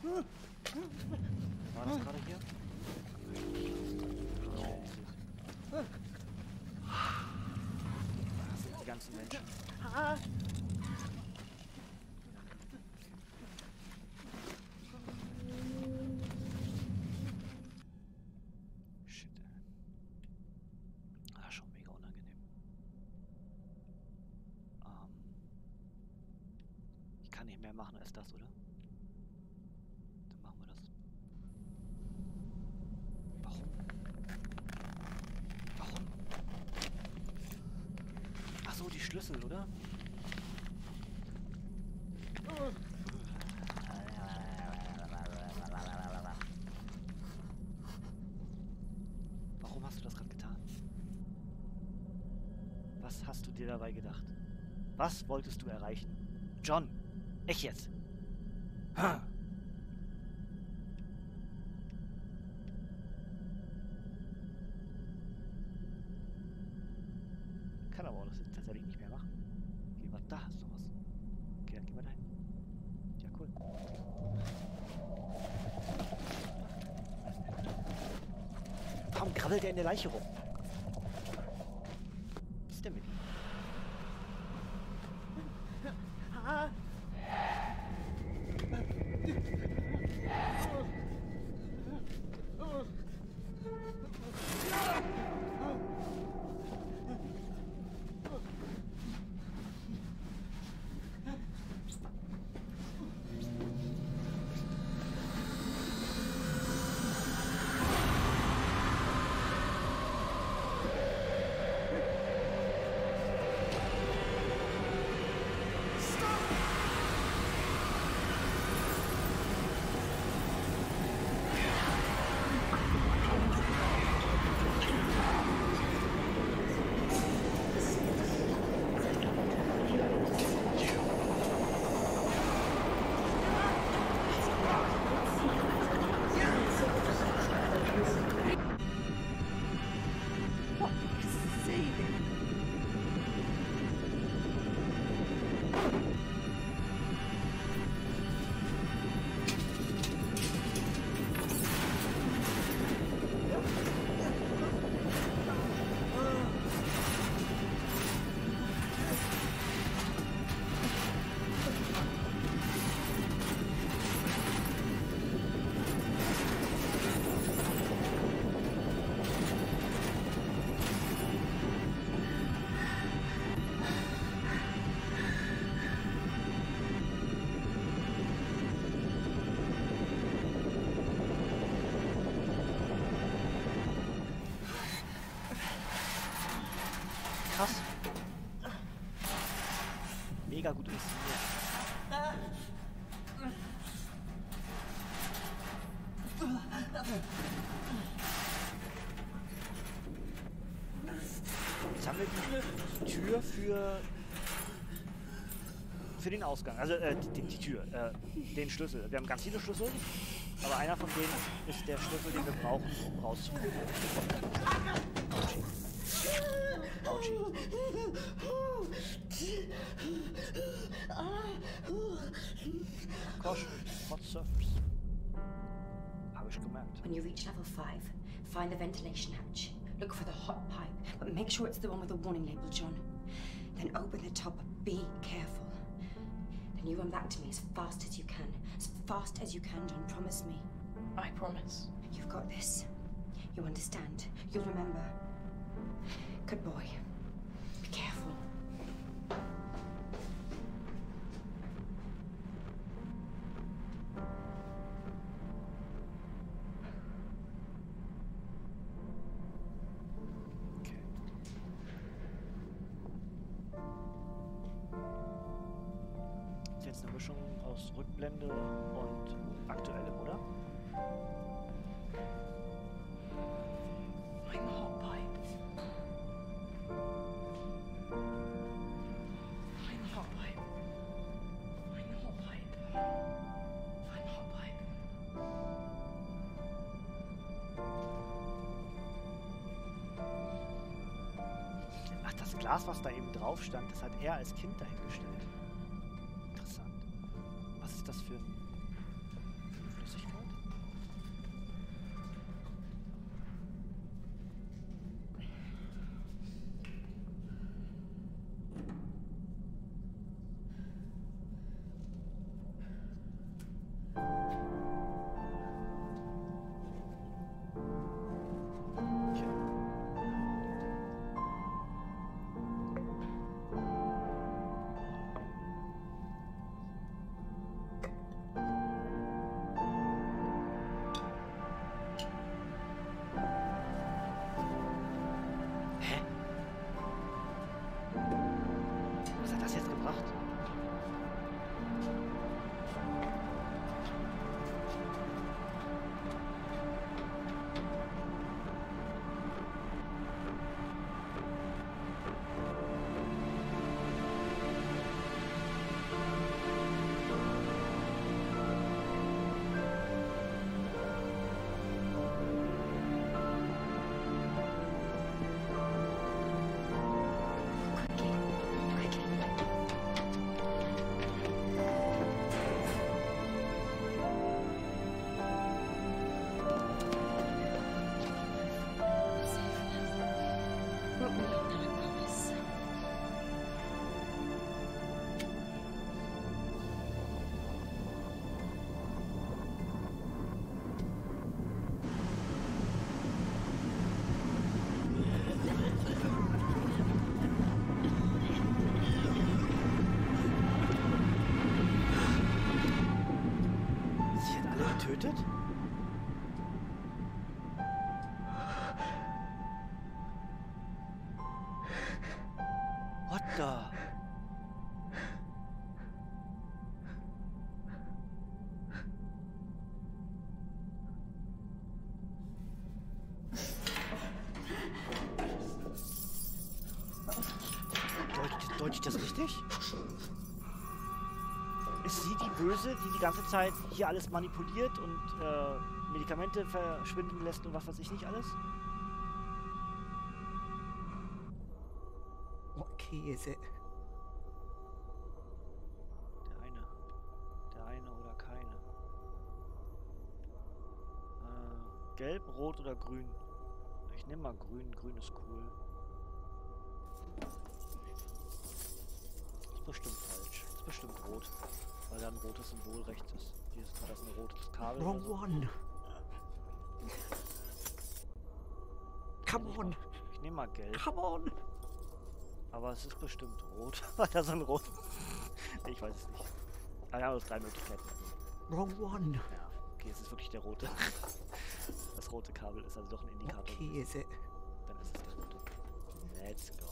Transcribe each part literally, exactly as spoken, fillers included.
War das gerade hier? Das sind die ganzen Menschen. Shit. Ah, schon mega unangenehm. Ähm. Ich kann nicht mehr machen als das, oder? Dann machen wir das. Warum? Warum? Ach so, die Schlüssel, oder? Warum hast du das gerade getan? Was hast du dir dabei gedacht? Was wolltest du erreichen? John! Echt jetzt? Ha! Kann aber auch das jetzt tatsächlich nicht mehr machen. Okay, was da hast du was? Okay, dann gehen wir dahin. Ja, cool. Warum krabbelt der in der Leiche rum? Was ist denn mit ihm? Krass. Mega gut inszeniert. Jetzt haben wir die Tür für für den Ausgang. Also äh, die, die Tür, äh, den Schlüssel. Wir haben ganz viele Schlüssel, aber einer von denen ist der Schlüssel, den wir brauchen, um rauszukommen. Ouchie. Caution, hot surface. Habe ich gemerkt. When you reach level five, find the ventilation hatch. Look for the hot pipe, but make sure it's the one with the warning label, John. Then open the top. Be careful. Then you run back to me as fast as you can. As fast as you can, John. Promise me. I promise. You've got this. You understand. You'll remember. Good boy. Be careful. Okay. Ist jetzt eine Mischung aus Rückblende und aktuellem, oder? Find the hot pipe. Find the hot pipe. Find the hot pipe. Find the hot pipe. Ach, das Glas, was da eben drauf stand, das hat er als Kind dahingestellt. Interessant. Was ist das für ein, für ein getötet? What the? Deut, deut ich das richtig? Ist sie die Böse, die die ganze Zeit hier alles manipuliert und äh, Medikamente verschwinden lässt und was weiß ich nicht alles? What key is it? Der eine. Der eine oder keine. Äh, gelb, rot oder grün? Ich nehme mal grün. Grün ist cool. Ist bestimmt falsch. Ist bestimmt rot. Weil da ein rotes Symbol rechts ist. Hier ist war das ein rotes Kabel. Wrong oder so. one. Come on. Ich nehme mal gelb. Come on. Aber es ist bestimmt rot. Weil da so ein rot. Ich weiß es nicht. Ah, wir haben jetzt drei Möglichkeiten. Wrong one. Ja, okay, es ist wirklich der rote. Das rote Kabel ist also doch ein Indikator. What key is it? Dann ist es der rote. Let's go.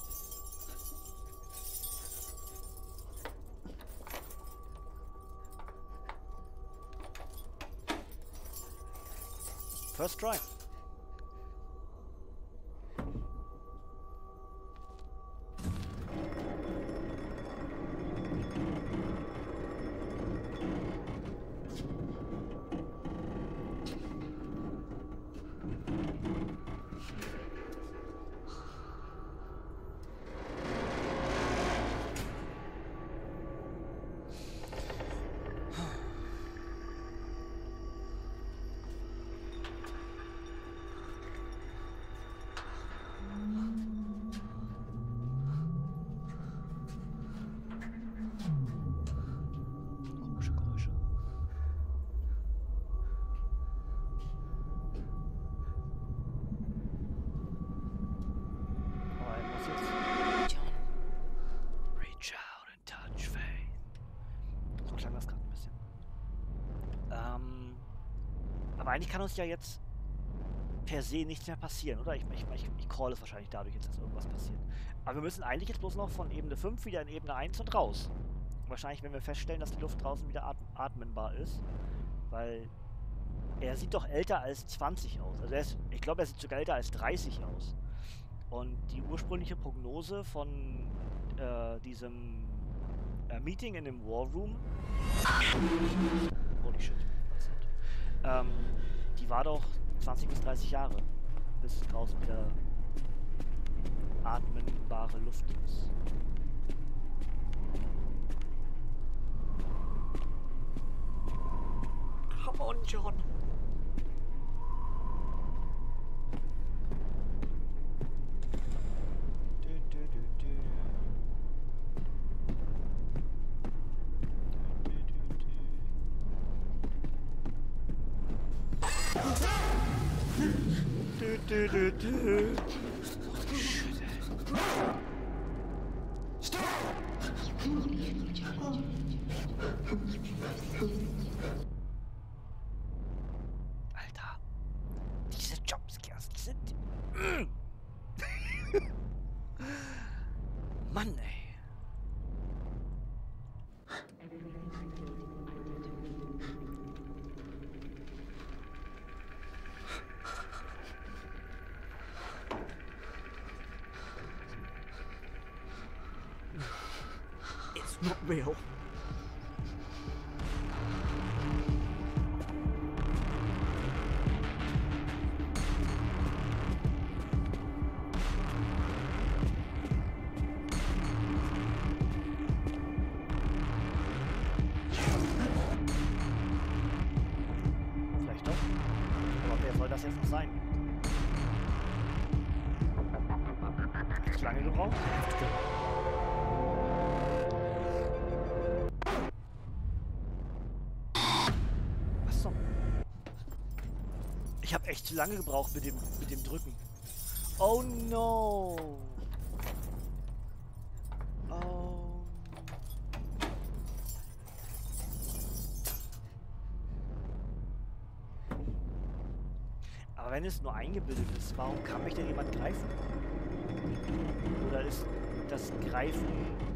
First try. Komische Geräusche. Aber er muss jetzt John. reach out and touch faith. So klang das gerade ein bisschen. Ähm, aber eigentlich kann uns ja jetzt per se nichts mehr passieren, oder? Ich, ich, ich, ich call es wahrscheinlich dadurch jetzt, dass irgendwas passiert. Aber wir müssen eigentlich jetzt bloß noch von Ebene fünf wieder in Ebene eins und raus. Wahrscheinlich, wenn wir feststellen, dass die Luft draußen wieder atm atmenbar ist. Weil er sieht doch älter als zwanzig aus. Also er ist, ich glaube, er sieht sogar älter als dreißig aus. Und die ursprüngliche Prognose von äh, diesem äh, Meeting in dem War Room. Holy shit. Ähm, die war doch zwanzig bis dreißig Jahre, bis draußen wieder atmenbare Luft ist. Come on, John. Du, du, du, du. Du, du, du, du. Shit, ey. Alter, diese Jumpscares, die sind... Mm. Mann, ey. It's not real. Vielleicht doch. Aber wer soll das jetzt noch sein? Hat zu lange gebraucht? Was so? Ich habe echt zu lange gebraucht mit dem, mit dem Drücken. Oh no! Oh. Aber wenn es nur eingebildet ist, warum kann mich denn jemand greifen? Oder ist das Greifen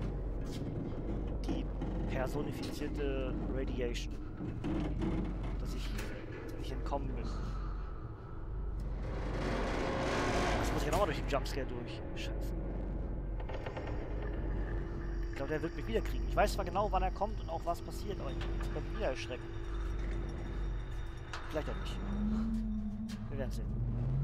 die personifizierte Radiation? Dass ich nicht entkommen bin. Das muss ich ja nochmal durch den Jumpscare durch. Scheiße. Ich glaube, der wird mich wieder kriegen. Ich weiß zwar genau, wann er kommt und auch was passiert, aber ich werde mich wieder erschrecken. Vielleicht auch nicht. Wir werden sehen.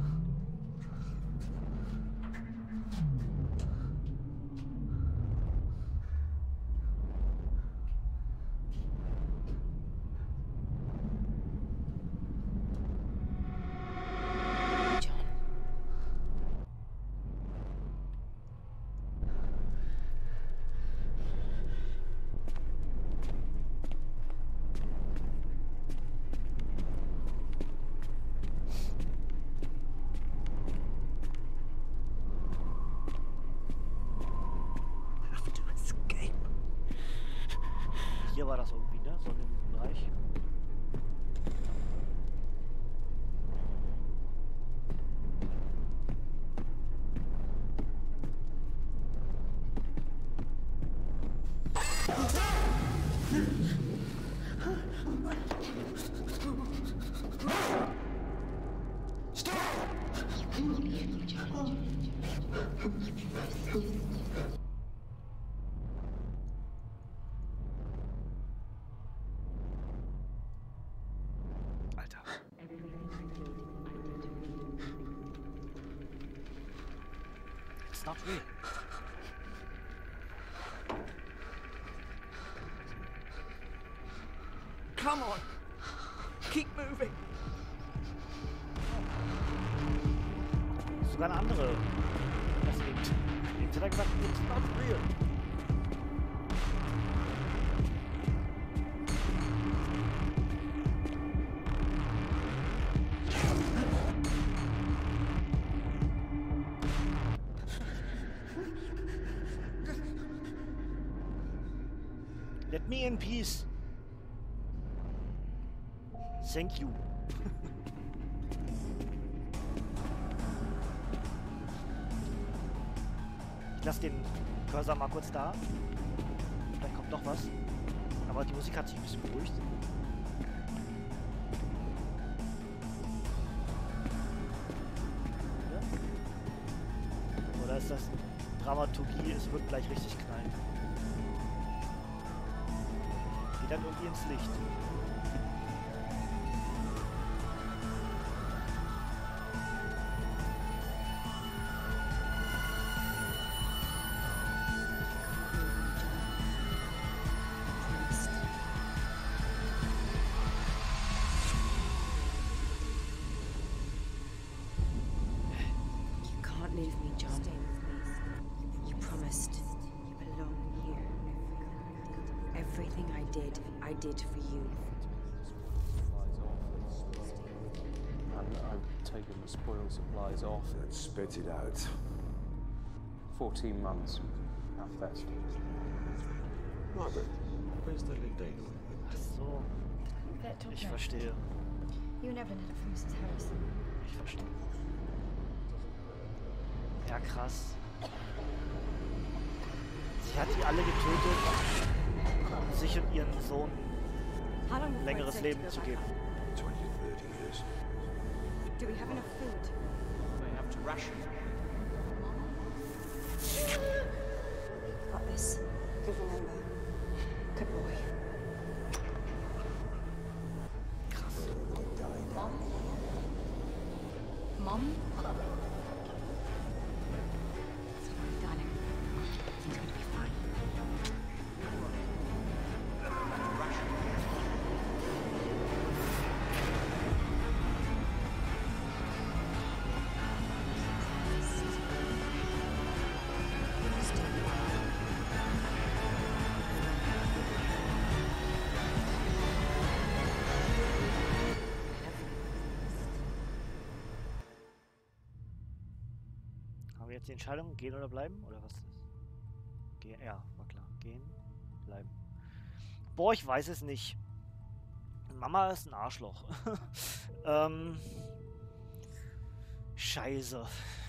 Hier war das irgendwie, ne? So in dem Bereich. Alter. It's not real. Come on! Keep moving! Sogar eine andere. Das liegt. Jetzt hat er gesagt, it's not real. Let me in peace. Thank you. Ich lasse den Cursor mal kurz da. Vielleicht kommt noch was. Aber die Musik hat sich ein bisschen beruhigt. Ja? Oder ist das Dramaturgie? Es wird gleich richtig knallen. Geht dann irgendwie ins Licht. Leave me, John. Stay with me. You promised. You belong here. Everything I did, I did for you. And I've taken the spoil supplies off. Then spit it out. fourteen months. At best. Margaret, where's the Lindale? Ach so. Ich verstehe. You never did it for Missus Harrison. Ich verstehe. Ja, krass. Sie hat die alle getötet, um sich und ihren Sohn ein längeres Leben zu geben. twenty, thirty years. Do we have enough food? May have to ration. Got this. Good remember. Good boy. Krass. Mom? Darling. He's gonna be fine. Haben wir jetzt die Entscheidung, gehen oder bleiben? Oder was ist das? Gehen, ja, war klar. Gehen, bleiben. Boah, ich weiß es nicht. Mama ist ein Arschloch. ähm, Scheiße.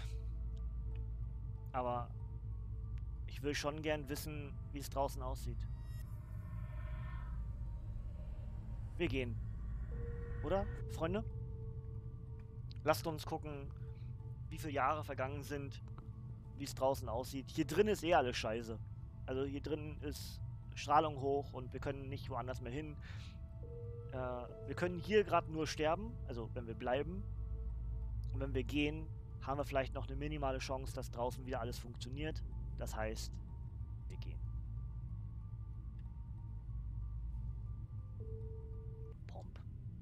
Aber ich will schon gern wissen, wie es draußen aussieht. Wir gehen. Oder, Freunde? Lasst uns gucken, wie viele Jahre vergangen sind, wie es draußen aussieht. Hier drin ist eh alles scheiße. Also hier drin ist Strahlung hoch und wir können nicht woanders mehr hin. Äh, wir können hier gerade nur sterben, also wenn wir bleiben. Und wenn wir gehen, haben wir vielleicht noch eine minimale Chance, dass draußen wieder alles funktioniert. Das heißt, wir gehen. Pomp.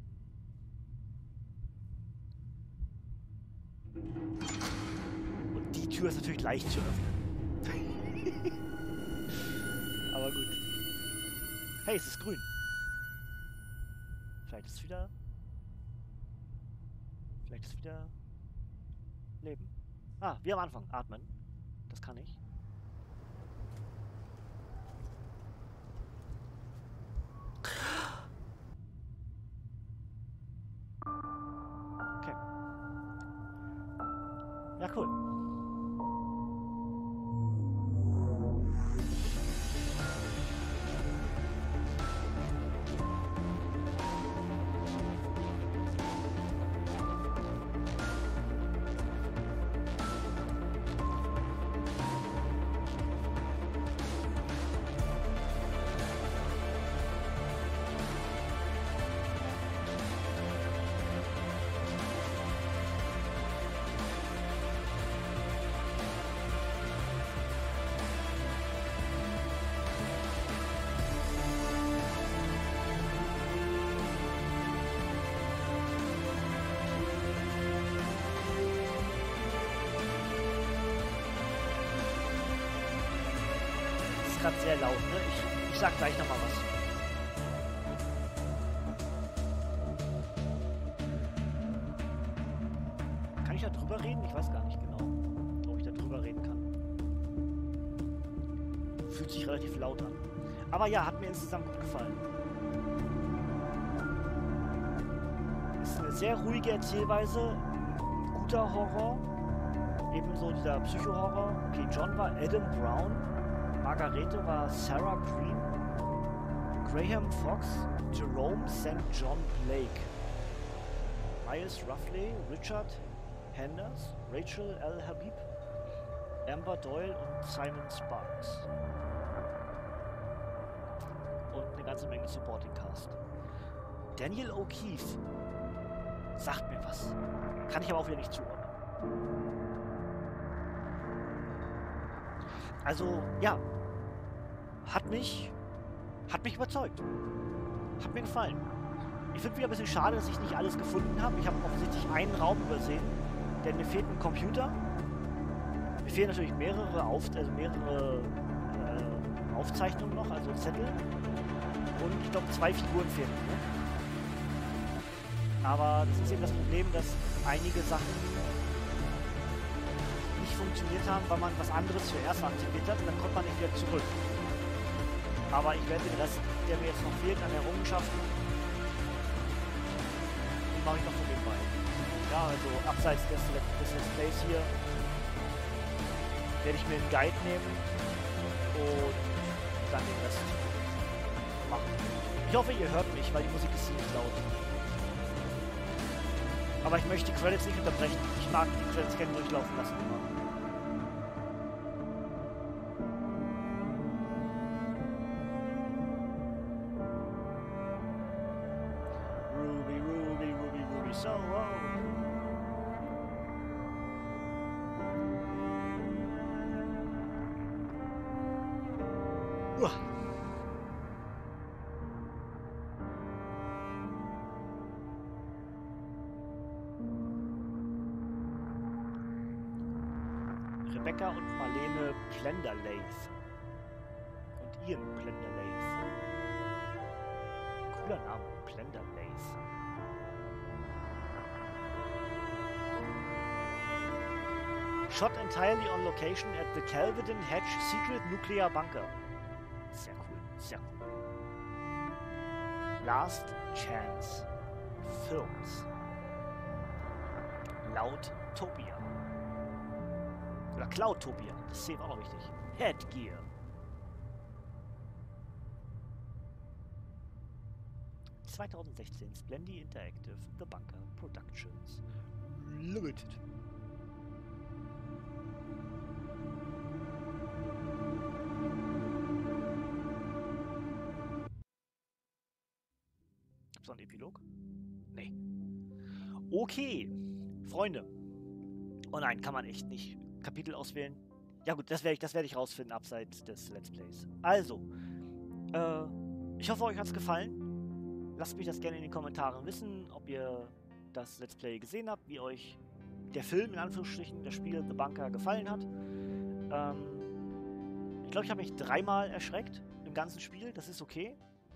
Und die Tür ist natürlich leicht zu öffnen. Aber gut. Hey, es ist grün. Vielleicht ist es wieder... Vielleicht ist es wieder... Leben. Ah, wie am Anfang. Atmen. Das kann ich. Okay. Ja, cool. Gerade sehr laut, ne? Ich, ich sag gleich nochmal was. Kann ich da drüber reden? Ich weiß gar nicht genau, ob ich da drüber reden kann. Fühlt sich relativ laut an. Aber ja, hat mir insgesamt gut gefallen. Ist eine sehr ruhige Erzählweise, guter Horror. Ebenso dieser Psycho-Horror. Okay, John war Adam Brown. Margarete war Sarah Green, Graham Fox, Jerome Saint John Blake, Miles Ruffley, Richard Henders, Rachel L. Habib, Amber Doyle und Simon Sparks. Und eine ganze Menge Supporting Cast. Daniel O'Keefe sagt mir was. Kann ich aber auch wieder nicht zuordnen. Also, ja. Hat mich, hat mich überzeugt. Hat mir gefallen. Ich finde wieder ein bisschen schade, dass ich nicht alles gefunden habe. Ich habe offensichtlich einen Raum übersehen, denn mir fehlt ein Computer. Mir fehlen natürlich mehrere, Auf also mehrere äh, Aufzeichnungen noch, also Zettel. Und ich glaube, zwei Figuren fehlen. Ne? Aber das ist eben das Problem, dass einige Sachen nicht funktioniert haben, weil man was anderes zuerst aktiviert hat und dann kommt man nicht wieder zurück. Aber ich werde den Rest, der mir jetzt noch fehlt, an Errungenschaften, den mache ich noch von nebenbei. Ja, also abseits des, des Let's Plays hier werde ich mir einen Guide nehmen und dann den Rest machen. Ich hoffe, ihr hört mich, weil die Musik ist ziemlich laut. Aber ich möchte die Credits nicht unterbrechen. Ich mag die Credits gerne durchlaufen lassen immer. Ruby, Ruby, Ruby, Ruby, so oh. Uah. Rebecca und Marlene Plenderleith. Und Ian Plenderleith. Cooler Name, Plenderleith. Shot entirely on location at the Kelvedon Hedge Secret Nuclear Bunker. Sehr cool, sehr cool. Last Chance Films. Cloudtopia. Oder Cloudtopia, das ist eben auch noch wichtig. Headgear. zwanzig sechzehn Splendid Interactive The Bunker Productions Limited. Gibt's noch einen Epilog? Nee. Okay, Freunde. Oh nein, kann man echt nicht Kapitel auswählen? Ja gut, das werde ich, das werde ich rausfinden abseits des Let's Plays. Also, äh, ich hoffe, euch hat es gefallen. Lasst mich das gerne in den Kommentaren wissen, ob ihr das Let's Play gesehen habt, wie euch der Film, in Anführungsstrichen, das Spiel The Bunker gefallen hat. Ähm, ich glaube, ich habe mich dreimal erschreckt im ganzen Spiel, das ist okay.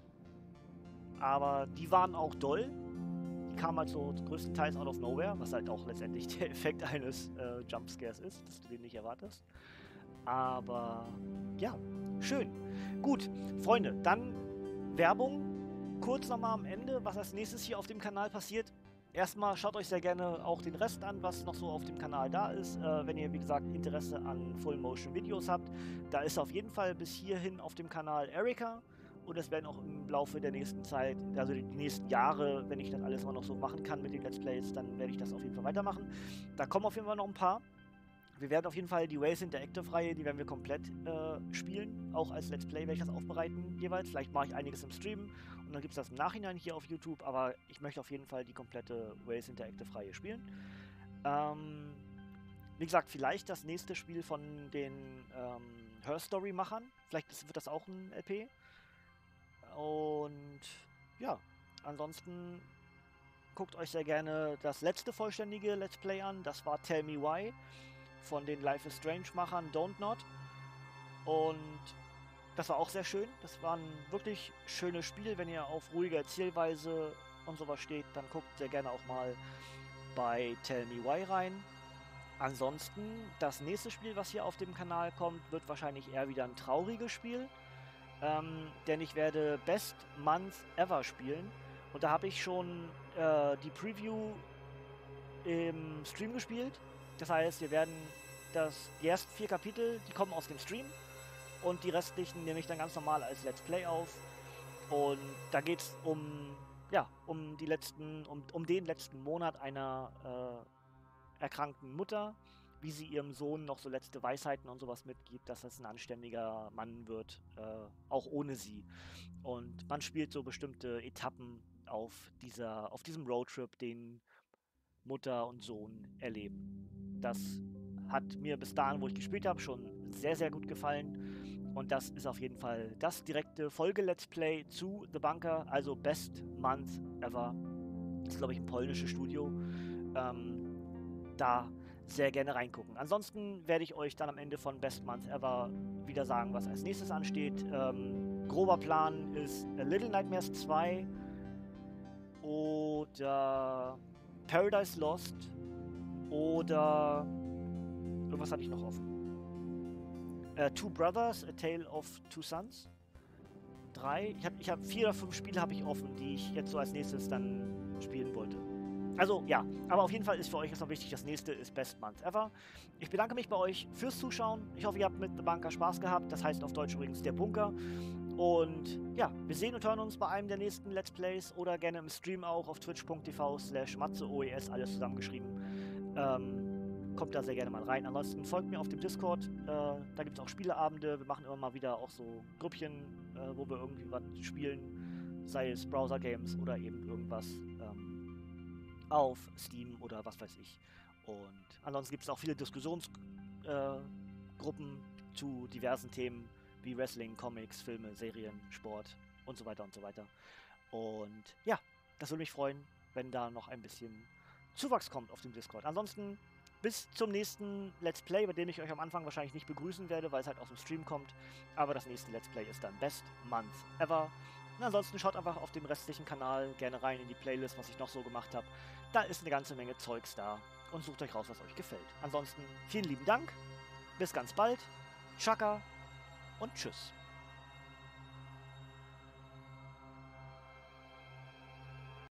Aber die waren auch doll. Die kamen halt so größtenteils out of nowhere, was halt auch letztendlich der Effekt eines äh, Jumpscares ist, dass du den nicht erwartest. Aber ja, schön. Gut, Freunde, dann Werbung. Kurz nochmal am Ende, was als nächstes hier auf dem Kanal passiert. Erstmal schaut euch sehr gerne auch den Rest an, was noch so auf dem Kanal da ist. Äh, wenn ihr, wie gesagt, Interesse an Full-Motion-Videos habt, da ist auf jeden Fall bis hierhin auf dem Kanal Erika. Und es werden auch im Laufe der nächsten Zeit, also die nächsten Jahre, wenn ich das alles mal noch so machen kann mit den Let's Plays, dann werde ich das auf jeden Fall weitermachen. Da kommen auf jeden Fall noch ein paar. Wir werden auf jeden Fall die Waze Interactive-Reihe, die werden wir komplett äh, spielen. Auch als Let's Play werde ich das aufbereiten jeweils. Vielleicht mache ich einiges im Stream und dann gibt es das im Nachhinein hier auf YouTube. Aber ich möchte auf jeden Fall die komplette Waze Interactive-Reihe spielen. Ähm, wie gesagt, vielleicht das nächste Spiel von den ähm, Her Story-Machern. Vielleicht ist, wird das auch ein L P. Und ja, ansonsten guckt euch sehr gerne das letzte vollständige Let's Play an. Das war Tell Me Why von den Life is Strange-Machern Don't Not. Und das war auch sehr schön. Das war ein wirklich schönes Spiel. Wenn ihr auf ruhige Erzählweise und sowas steht, dann guckt sehr gerne auch mal bei Tell Me Why rein. Ansonsten, das nächste Spiel, was hier auf dem Kanal kommt, wird wahrscheinlich eher wieder ein trauriges Spiel. Ähm, denn ich werde Best Month Ever spielen. Und da habe ich schon äh, die Preview im Stream gespielt. Das heißt, wir werden das, die ersten vier Kapitel, die kommen aus dem Stream. Und die restlichen nehme ich dann ganz normal als Let's Play auf. Und da geht es um, ja, um die letzten, um, um den letzten Monat einer äh, erkrankten Mutter, wie sie ihrem Sohn noch so letzte Weisheiten und sowas mitgibt, dass das ein anständiger Mann wird, äh, auch ohne sie. Und man spielt so bestimmte Etappen auf dieser, auf diesem Roadtrip, den Mutter und Sohn erleben. Das hat mir bis dahin, wo ich gespielt habe, schon sehr, sehr gut gefallen. Und das ist auf jeden Fall das direkte Folge-Let's Play zu The Bunker, also Best Month Ever. Das ist, glaube ich, ein polnisches Studio. Ähm, da sehr gerne reingucken. Ansonsten werde ich euch dann am Ende von Best Month Ever wieder sagen, was als nächstes ansteht. Ähm, grober Plan ist A Little Nightmares zwei oder Paradise Lost oder irgendwas hatte ich noch offen. Äh, Two Brothers, A Tale of Two Sons. Drei. Ich habe ich hab vier oder fünf Spiele habe ich offen, die ich jetzt so als nächstes dann spielen wollte. Also, ja, aber auf jeden Fall ist für euch jetzt noch wichtig, das nächste ist Best Month Ever. Ich bedanke mich bei euch fürs Zuschauen. Ich hoffe, ihr habt mit The Bunker Spaß gehabt. Das heißt auf Deutsch übrigens der Bunker. Und ja, wir sehen und hören uns bei einem der nächsten Let's Plays oder gerne im Stream auch auf twitch punkt t v slash matzeoes, alles zusammengeschrieben. Ähm, kommt da sehr gerne mal rein. Ansonsten folgt mir auf dem Discord. Äh, da gibt es auch Spieleabende. Wir machen immer mal wieder auch so Grüppchen, äh, wo wir irgendwie was spielen. Sei es Browser-Games oder eben irgendwas auf Steam oder was weiß ich. Und ansonsten gibt es auch viele Diskussionsgruppen äh, zu diversen Themen wie Wrestling, Comics, Filme, Serien, Sport und so weiter und so weiter. Und ja, das würde mich freuen, wenn da noch ein bisschen Zuwachs kommt auf dem Discord. Ansonsten bis zum nächsten Let's Play, bei dem ich euch am Anfang wahrscheinlich nicht begrüßen werde, weil es halt aus dem Stream kommt. Aber das nächste Let's Play ist dann Best Month Ever. Und ansonsten schaut einfach auf dem restlichen Kanal gerne rein in die Playlist, was ich noch so gemacht habe. Da ist eine ganze Menge Zeugs da und sucht euch raus, was euch gefällt. Ansonsten vielen lieben Dank, bis ganz bald, Tschakka und tschüss.